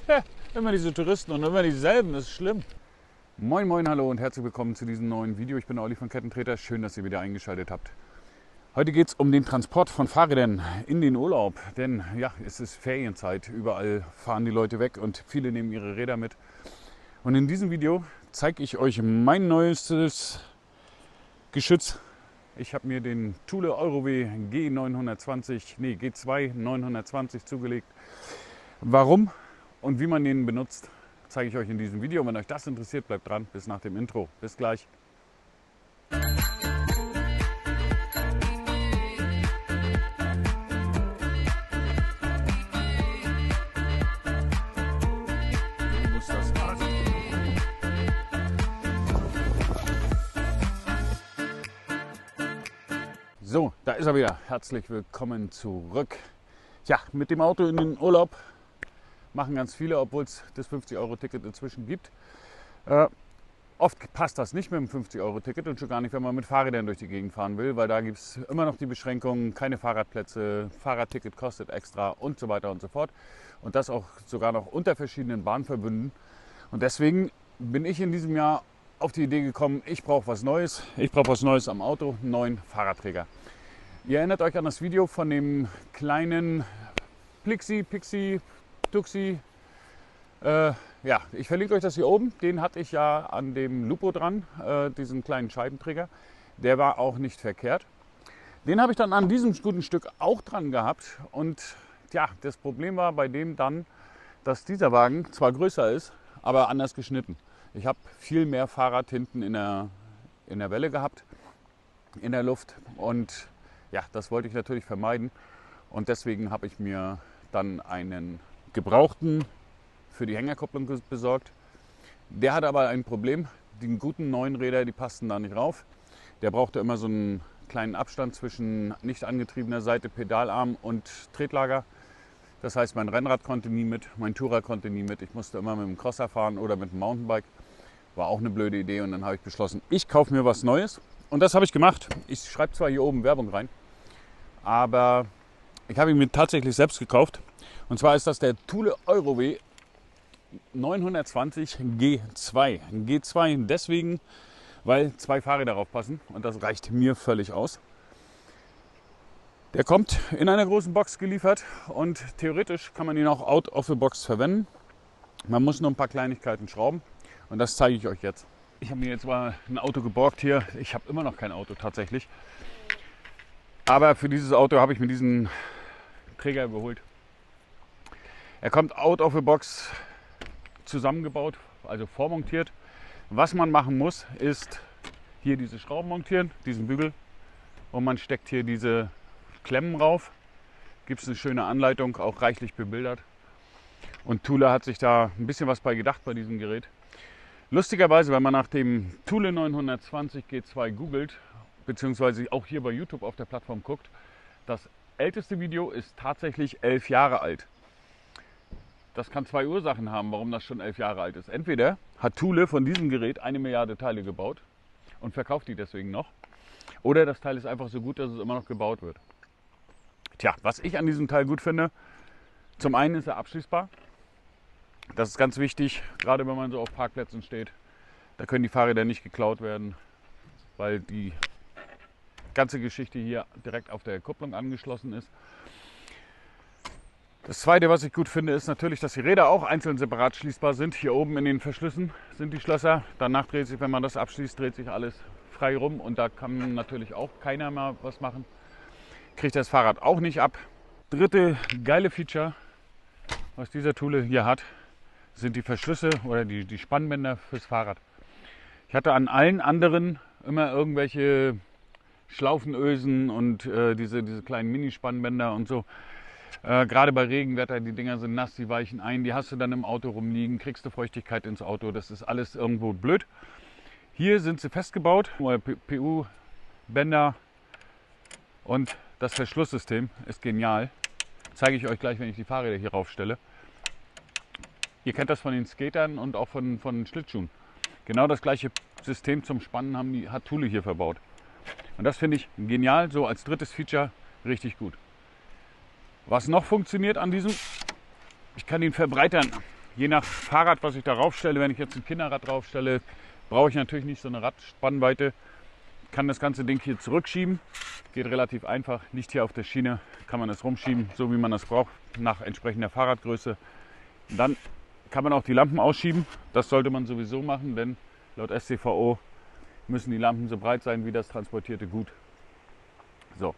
Immer diese Touristen und immer dieselben, das ist schlimm. Moin moin, hallo und herzlich willkommen zu diesem neuen Video. Ich bin der Olli von Kettentreter, schön, dass ihr wieder eingeschaltet habt. Heute geht es um den Transport von Fahrrädern in den Urlaub, denn ja, es ist Ferienzeit, überall fahren die Leute weg und viele nehmen ihre Räder mit. Und in diesem Video zeige ich euch mein neuestes Geschütz. Ich habe mir den Thule Eurowe G2 920 zugelegt. Warum und wie man den benutzt, zeige ich euch in diesem Video. Wenn euch das interessiert, bleibt dran bis nach dem Intro. Bis gleich. So, da ist er wieder. Herzlich willkommen zurück. Ja, mit dem Auto in den Urlaub machen ganz viele, obwohl es das 50-Euro-Ticket inzwischen gibt. Oft passt das nicht mit dem 50-Euro-Ticket und schon gar nicht, wenn man mit Fahrrädern durch die Gegend fahren will, weil da gibt es immer noch die Beschränkungen, keine Fahrradplätze, Fahrradticket kostet extra und so weiter und so fort. Und das auch sogar noch unter verschiedenen Bahnverbünden. Und deswegen bin ich in diesem Jahr auf die Idee gekommen, ich brauche was Neues. Ich brauche was Neues am Auto, einen neuen Fahrradträger. Ihr erinnert euch an das Video von dem kleinen Pixi, Tuxi. Ja, ich verlinke euch das hier oben. Den hatte ich ja an dem Lupo dran, diesen kleinen Scheibenträger. Der war auch nicht verkehrt. Den habe ich dann an diesem guten Stück auch dran gehabt. Und ja, das Problem war bei dem dann, dass dieser Wagen zwar größer ist, aber anders geschnitten. Ich habe viel mehr Fahrrad hinten in der Welle gehabt, in der Luft. Und ja, das wollte ich natürlich vermeiden. Und deswegen habe ich mir dann einen gebrauchten für die Hängerkupplung besorgt. Der hatte aber ein Problem. Die guten neuen Räder, die passten da nicht rauf. Der brauchte immer so einen kleinen Abstand zwischen nicht angetriebener Seite, Pedalarm und Tretlager. Das heißt, mein Rennrad konnte nie mit, mein Tourer konnte nie mit. Ich musste immer mit dem Crosser fahren oder mit dem Mountainbike. War auch eine blöde Idee und dann habe ich beschlossen, ich kaufe mir was Neues. Und das habe ich gemacht. Ich schreibe zwar hier oben Werbung rein, aber ich habe ihn mir tatsächlich selbst gekauft. Und zwar ist das der Thule Eurowe 920 G2. G2 deswegen, weil zwei Fahrräder darauf passen und das reicht mir völlig aus. Der kommt in einer großen Box geliefert und theoretisch kann man ihn auch out of the box verwenden. Man muss nur ein paar Kleinigkeiten schrauben und das zeige ich euch jetzt. Ich habe mir jetzt mal ein Auto geborgt hier. Ich habe immer noch kein Auto tatsächlich. Aber für dieses Auto habe ich mir diesen Träger geholt. Er kommt out of the box zusammengebaut, also vormontiert. Was man machen muss, ist hier diese Schrauben montieren, diesen Bügel. Und man steckt hier diese Klemmen rauf. Gibt es eine schöne Anleitung, auch reichlich bebildert. Und Thule hat sich da ein bisschen was bei gedacht bei diesem Gerät. Lustigerweise, wenn man nach dem Thule 920 G2 googelt, beziehungsweise auch hier bei YouTube auf der Plattform guckt, das älteste Video ist tatsächlich 11 Jahre alt. Das kann zwei Ursachen haben, warum das schon 11 Jahre alt ist. Entweder hat Thule von diesem Gerät 1 Milliarde Teile gebaut und verkauft die deswegen noch. Oder das Teil ist einfach so gut, dass es immer noch gebaut wird. Tja, was ich an diesem Teil gut finde, zum einen ist er abschließbar. Das ist ganz wichtig, gerade wenn man so auf Parkplätzen steht. Da können die Fahrräder nicht geklaut werden, weil die ganze Geschichte hier direkt auf der Kupplung angeschlossen ist. Das zweite, was ich gut finde, ist natürlich, dass die Räder auch einzeln separat schließbar sind. Hier oben in den Verschlüssen sind die Schlösser. Danach dreht sich, wenn man das abschließt, dreht sich alles frei rum. Und da kann natürlich auch keiner mal was machen. Kriegt das Fahrrad auch nicht ab. Dritte geile Feature, was dieser Thule hier hat, sind die Verschlüsse oder die Spannbänder fürs Fahrrad. Ich hatte an allen anderen immer irgendwelche Schlaufenösen und diese kleinen Mini-Spannbänder und so. Gerade bei Regenwetter, die Dinger sind nass, die weichen ein, die hast du dann im Auto rumliegen, kriegst du Feuchtigkeit ins Auto, das ist alles irgendwo blöd. Hier sind sie festgebaut, PU-Bänder und das Verschlusssystem ist genial. Zeige ich euch gleich, wenn ich die Fahrräder hier raufstelle. Ihr kennt das von den Skatern und auch von Schlittschuhen. Genau das gleiche System zum Spannen hat Thule hier verbaut. Und das finde ich genial, so als drittes Feature richtig gut. Was noch funktioniert an diesem, ich kann ihn verbreitern. Je nach Fahrrad, was ich da raufstelle, wenn ich jetzt ein Kinderrad draufstelle, brauche ich natürlich nicht so eine Radspannweite. Ich kann das ganze Ding hier zurückschieben. Geht relativ einfach, liegt hier auf der Schiene, kann man es rumschieben, so wie man das braucht, nach entsprechender Fahrradgröße. Dann kann man auch die Lampen ausschieben. Das sollte man sowieso machen, denn laut StVO müssen die Lampen so breit sein wie das transportierte Gut. So.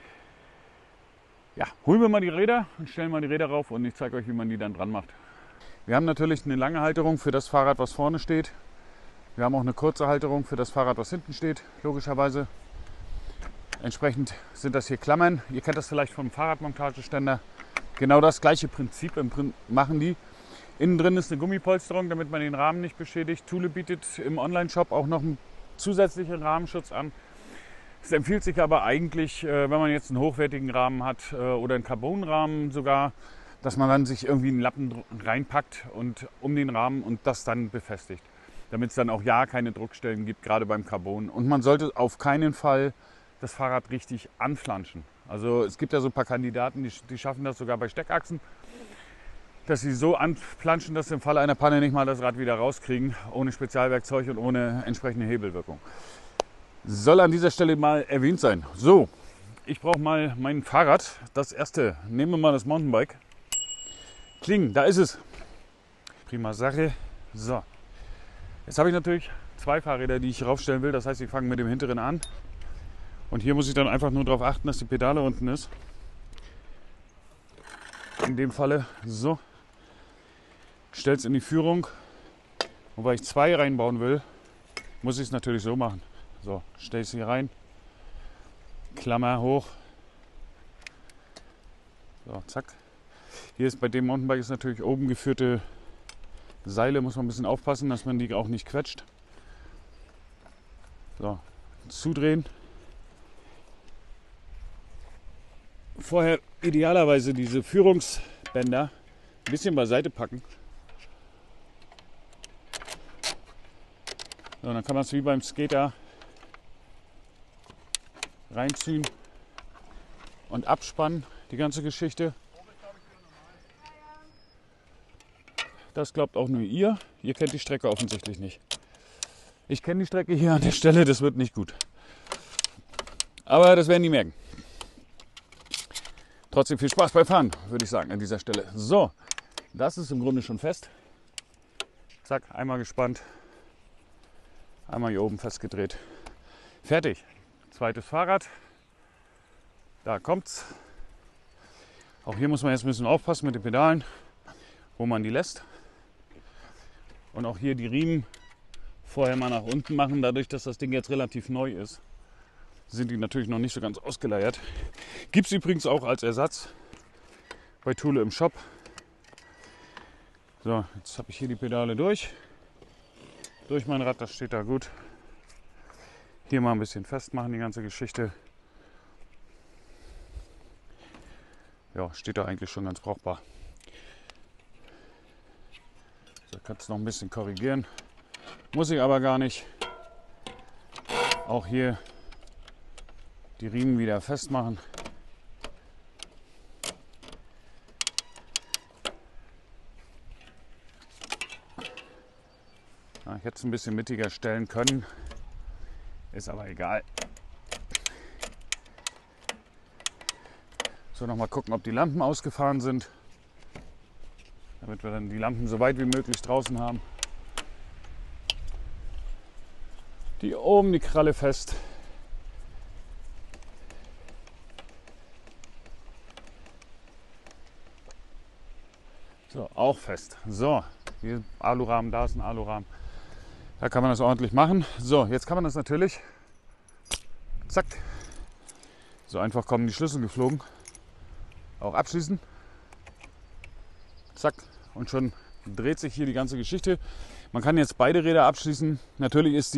Ja, holen wir mal die Räder und stellen mal die Räder rauf und ich zeige euch, wie man die dann dran macht. Wir haben natürlich eine lange Halterung für das Fahrrad, was vorne steht. Wir haben auch eine kurze Halterung für das Fahrrad, was hinten steht, logischerweise. Entsprechend sind das hier Klammern. Ihr kennt das vielleicht vom Fahrradmontageständer. Genau das gleiche Prinzip machen die. Innen drin ist eine Gummipolsterung, damit man den Rahmen nicht beschädigt. Thule bietet im Online-Shop auch noch einen zusätzlichen Rahmenschutz an. Es empfiehlt sich aber eigentlich, wenn man jetzt einen hochwertigen Rahmen hat oder einen Carbonrahmen sogar, dass man dann sich irgendwie einen Lappen reinpackt und um den Rahmen und das dann befestigt. Damit es dann auch ja keine Druckstellen gibt, gerade beim Carbon. Und man sollte auf keinen Fall das Fahrrad richtig anflanschen. Also es gibt ja so ein paar Kandidaten, die schaffen das sogar bei Steckachsen, dass sie so anflanschen, dass sie im Falle einer Panne nicht mal das Rad wieder rauskriegen, ohne Spezialwerkzeug und ohne entsprechende Hebelwirkung. Soll an dieser Stelle mal erwähnt sein. So, ich brauche mal mein Fahrrad. Das erste, nehmen wir mal das Mountainbike. Kling, da ist es. Prima Sache. So, jetzt habe ich natürlich zwei Fahrräder, die ich raufstellen will. Das heißt, ich fange mit dem hinteren an. Und hier muss ich dann einfach nur darauf achten, dass die Pedale unten ist. In dem Falle so. Stelle es in die Führung. Und weil ich zwei reinbauen will, muss ich es natürlich so machen. So, stelle ich es hier rein. Klammer hoch. So, zack. Hier ist bei dem Mountainbike ist natürlich oben geführte Seile. Muss man ein bisschen aufpassen, dass man die auch nicht quetscht. So, zudrehen. Vorher idealerweise diese Führungsbänder ein bisschen beiseite packen. So, dann kann man es wie beim Skater reinziehen und abspannen, die ganze Geschichte. Das glaubt auch nur ihr. Ihr kennt die Strecke offensichtlich nicht. Ich kenne die Strecke hier an der Stelle, das wird nicht gut. Aber das werden die merken. Trotzdem viel Spaß beim Fahren, würde ich sagen, an dieser Stelle. So, das ist im Grunde schon fest. Zack, einmal gespannt. Einmal hier oben festgedreht. Fertig. Zweites Fahrrad. Da kommt's. Auch hier muss man jetzt ein bisschen aufpassen mit den Pedalen, wo man die lässt. Und auch hier die Riemen vorher mal nach unten machen. Dadurch, dass das Ding jetzt relativ neu ist, sind die natürlich noch nicht so ganz ausgeleiert. Gibt es übrigens auch als Ersatz bei Thule im Shop. So, jetzt habe ich hier die Pedale durch mein Rad, das steht da gut. Hier mal ein bisschen festmachen, die ganze Geschichte. Ja, steht da eigentlich schon ganz brauchbar. So, kannst noch ein bisschen korrigieren. Muss ich aber gar nicht. Auch hier die Riemen wieder festmachen. Ja, ich hätte es ein bisschen mittiger stellen können. Ist aber egal. So, nochmal gucken, ob die Lampen ausgefahren sind. Damit wir dann die Lampen so weit wie möglich draußen haben. Die oben die Kralle fest. So, auch fest. So, hier ist ein Alurahmen, da ist ein Alurahmen. Da kann man das ordentlich machen. So, jetzt kann man das natürlich, zack, so einfach kommen die Schlüssel geflogen, auch abschließen. Zack, und schon dreht sich hier die ganze Geschichte. Man kann jetzt beide Räder abschließen. Natürlich ist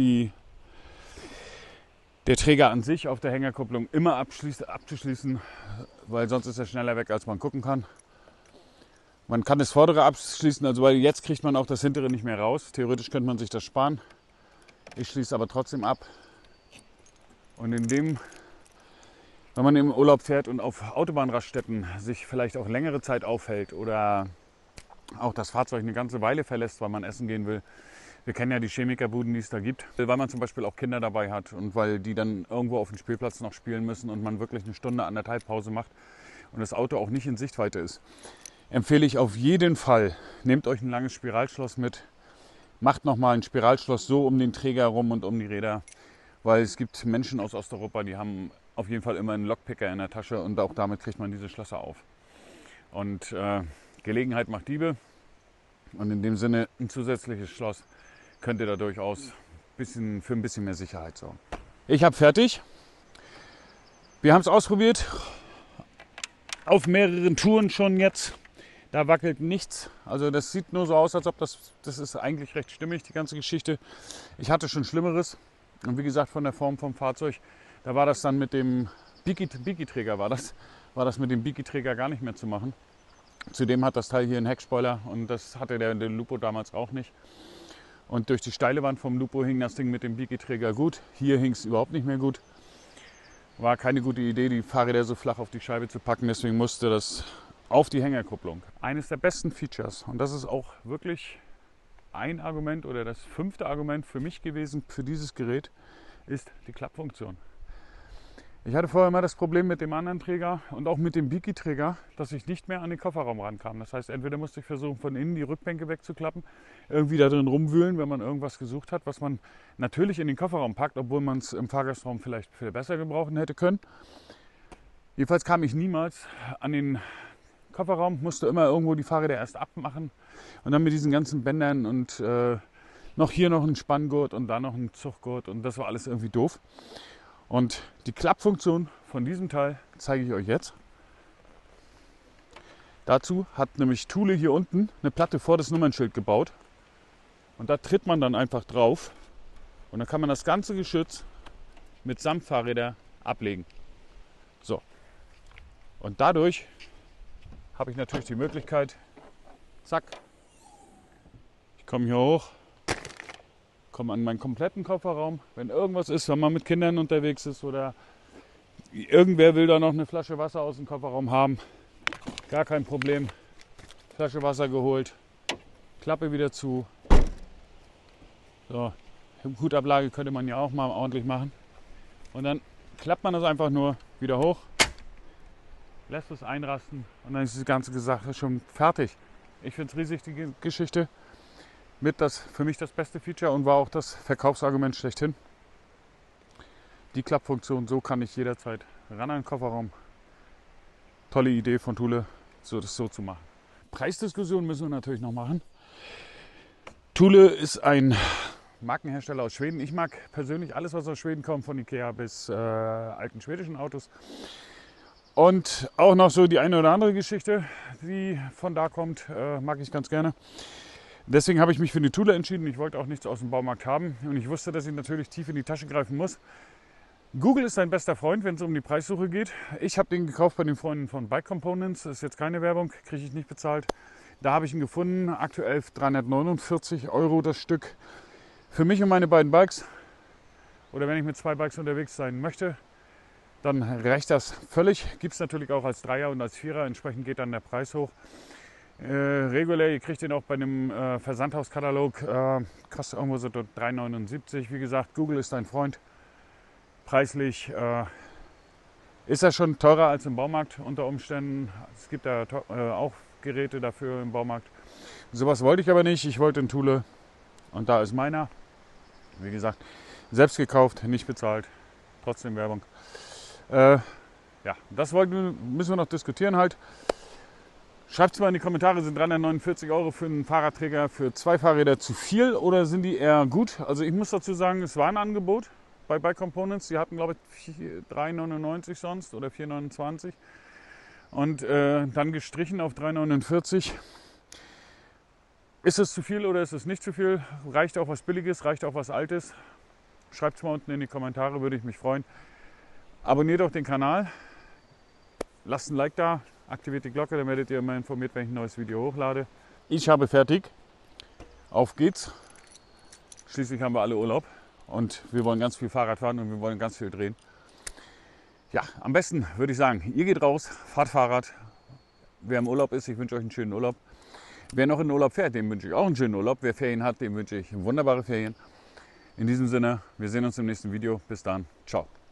der Träger an sich auf der Hängerkupplung immer abzuschließen, weil sonst ist er schneller weg, als man gucken kann. Man kann das vordere abschließen, also weil jetzt kriegt man auch das hintere nicht mehr raus. Theoretisch könnte man sich das sparen. Ich schließe aber trotzdem ab. Und wenn man im Urlaub fährt und auf Autobahnraststätten sich vielleicht auch längere Zeit aufhält oder auch das Fahrzeug eine ganze Weile verlässt, weil man essen gehen will. Wir kennen ja die Chemikerbuden, die es da gibt, weil man zum Beispiel auch Kinder dabei hat und weil die dann irgendwo auf dem Spielplatz noch spielen müssen und man wirklich eine Stunde, anderthalb Pause macht und das Auto auch nicht in Sichtweite ist. Empfehle ich auf jeden Fall, nehmt euch ein langes Spiralschloss mit, macht nochmal ein Spiralschloss so um den Träger rum und um die Räder, weil es gibt Menschen aus Osteuropa, die haben auf jeden Fall immer einen Lockpicker in der Tasche und auch damit kriegt man diese Schlösser auf. Und Gelegenheit macht Diebe und in dem Sinne ein zusätzliches Schloss könnte da durchaus für ein bisschen mehr Sicherheit sorgen. Ich habe fertig. Wir haben es ausprobiert. Auf mehreren Touren schon jetzt. Da wackelt nichts. Also das sieht nur so aus, als ob das ist eigentlich recht stimmig, die ganze Geschichte. Ich hatte schon Schlimmeres. Und wie gesagt, von der Form vom Fahrzeug, da war das dann mit dem Biki-Träger war das mit dem Biki-Träger gar nicht mehr zu machen. Zudem hat das Teil hier einen Heckspoiler und das hatte der Lupo damals auch nicht. Und durch die steile Wand vom Lupo hing das Ding mit dem Biki-Träger gut. Hier hing es überhaupt nicht mehr gut. War keine gute Idee, die Fahrräder so flach auf die Scheibe zu packen. Deswegen musste das auf die Hängerkupplung. Eines der besten Features, und das ist auch wirklich ein Argument oder das 5. Argument für mich gewesen für dieses Gerät, ist die Klappfunktion. Ich hatte vorher immer das Problem mit dem anderen Träger und auch mit dem Biki-Träger, dass ich nicht mehr an den Kofferraum rankam. Das heißt, entweder musste ich versuchen, von innen die Rückbänke wegzuklappen, irgendwie da drin rumwühlen, wenn man irgendwas gesucht hat, was man natürlich in den Kofferraum packt, obwohl man es im Fahrgastraum vielleicht viel besser gebrauchen hätte können. Jedenfalls kam ich niemals an den Kofferraum, musste immer irgendwo die Fahrräder erst abmachen und dann mit diesen ganzen Bändern und noch hier noch ein Spanngurt und da noch ein Zuggurt und das war alles irgendwie doof. Und die Klappfunktion von diesem Teil zeige ich euch jetzt. Dazu hat nämlich Thule hier unten eine Platte vor das Nummernschild gebaut. Und da tritt man dann einfach drauf. Und dann kann man das ganze Geschütz mit Samtfahrräder ablegen. So. Und dadurch habe ich natürlich die Möglichkeit, zack, ich komme hier hoch, komme an meinen kompletten Kofferraum. Wenn irgendwas ist, wenn man mit Kindern unterwegs ist oder irgendwer will da noch eine Flasche Wasser aus dem Kofferraum haben, gar kein Problem. Flasche Wasser geholt, Klappe wieder zu. So, Hutablage könnte man ja auch mal ordentlich machen. Und dann klappt man das einfach nur wieder hoch, lässt es einrasten und dann ist die ganze Sache schon fertig. Ich finde es riesig, die Geschichte. Für mich das beste Feature und war auch das Verkaufsargument schlechthin. Die Klappfunktion, so kann ich jederzeit ran an den Kofferraum. Tolle Idee von Thule, das so zu machen. Preisdiskussion müssen wir natürlich noch machen. Thule ist ein Markenhersteller aus Schweden. Ich mag persönlich alles, was aus Schweden kommt, von Ikea bis alten schwedischen Autos. Und auch noch so die eine oder andere Geschichte, die von da kommt, mag ich ganz gerne. Deswegen habe ich mich für die Thule entschieden. Ich wollte auch nichts aus dem Baumarkt haben und ich wusste, dass ich natürlich tief in die Tasche greifen muss. Google ist sein bester Freund, wenn es um die Preissuche geht. Ich habe den gekauft bei den Freunden von Bike Components. Das ist jetzt keine Werbung, kriege ich nicht bezahlt. Da habe ich ihn gefunden, aktuell 349 € das Stück. Für mich und meine beiden Bikes oder wenn ich mit 2 Bikes unterwegs sein möchte, dann reicht das völlig. Gibt es natürlich auch als Dreier und als Vierer, entsprechend geht dann der Preis hoch. Regulär, ihr kriegt den auch bei einem Versandhauskatalog, kostet irgendwo so 3,79 €. Wie gesagt, Google ist ein Freund. Preislich ist er schon teurer als im Baumarkt unter Umständen. Es gibt da auch Geräte dafür im Baumarkt. Sowas wollte ich aber nicht. Ich wollte einen Thule und da ist meiner. Wie gesagt, selbst gekauft, nicht bezahlt, trotzdem Werbung. Ja, das müssen wir noch diskutieren halt. Schreibt es mal in die Kommentare, sind 349 € für einen Fahrradträger für 2 Fahrräder zu viel oder sind die eher gut? Also ich muss dazu sagen, es war ein Angebot bei Bike Components. Die hatten glaube ich 3,99 € sonst oder 4,29 € und dann gestrichen auf 3,49 €. Ist es zu viel oder ist es nicht zu viel? Reicht auch was Billiges, reicht auch was Altes? Schreibt es mal unten in die Kommentare, würde ich mich freuen. Abonniert auch den Kanal, lasst ein Like da. Aktiviert die Glocke, dann werdet ihr immer informiert, wenn ich ein neues Video hochlade. Ich habe fertig. Auf geht's. Schließlich haben wir alle Urlaub und wir wollen ganz viel Fahrrad fahren und wir wollen ganz viel drehen. Ja, am besten würde ich sagen, ihr geht raus, fahrt Fahrrad. Wer im Urlaub ist, ich wünsche euch einen schönen Urlaub. Wer noch in den Urlaub fährt, dem wünsche ich auch einen schönen Urlaub. Wer Ferien hat, dem wünsche ich wunderbare Ferien. In diesem Sinne, wir sehen uns im nächsten Video. Bis dann. Ciao.